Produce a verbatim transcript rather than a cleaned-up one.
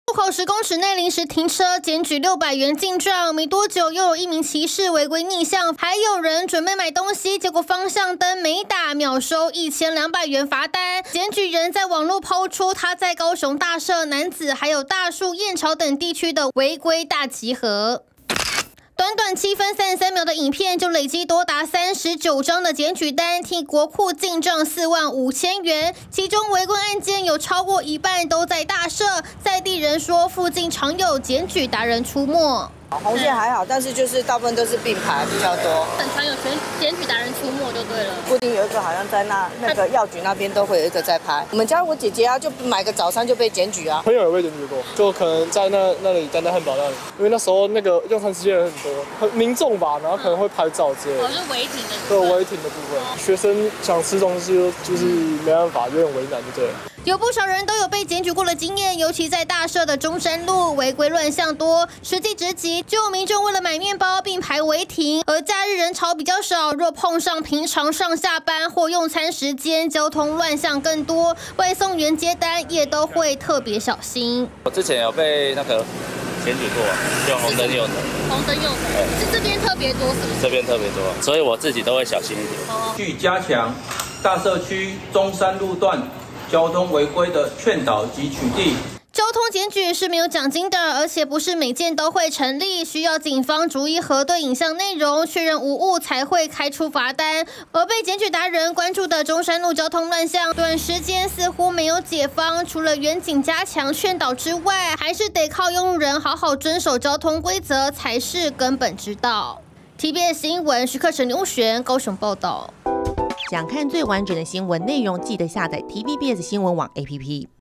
路口十公尺内临时停车，检举六百元进账。没多久，又有一名骑士违规逆向，还有人准备买东西，结果方向灯没打，秒收一千两百元罚单。检举人在网络抛出他在高雄大社、楠梓还有大树、燕巢等地区的违规大集合。 短短七分三十三秒的影片，就累积多达三十九张的检举单，替国库进账四万五千元。其中违规案件有超过一半都在大社，在地人说，附近常有检举达人出没。 红线还好，但是就是大部分都是并排比较多， 很常有检检举达人出没就对了。 固定有一个好像在那那个药局那边都会有一个在拍。我们家我姐姐啊，就买个早餐就被检举啊。 朋友有被检举过，就可能在那那里丹丹汉堡那里，因为那时候那个用餐时间人很多，很民众吧，然后可能会拍照之类的。 哦，是违停的。 对，违停的部分，学生想吃东西就是没办法，有点为难，就对了。 有不少人都有被检举过的经验，尤其在大社的中山路违规乱象多，实际直击就有民众为了买面包并排违停，而假日人潮比较少，若碰上平常上下班或用餐时间，交通乱象更多，外送员接单也都会特别小心。 我之前有被那个检举过，就红灯右转， 红灯右转，是这边特别多，是不是？ 这边特别多，所以我自己都会小心一点。 据加强大社区中山路段 交通违规的劝导及取缔。 交通检举是没有奖金的，而且不是每件都会成立，需要警方逐一核对影像内容，确认无误才会开出罚单。而被检举达人关注的中山路交通乱象，短时间似乎没有解方，除了远警加强劝导之外，还是得靠用路人好好遵守交通规则才是根本之道。T B S 新闻徐克成、刘璇高雄报道。 想看最完整的新闻内容，记得下载 T V B S 新闻网 A P P。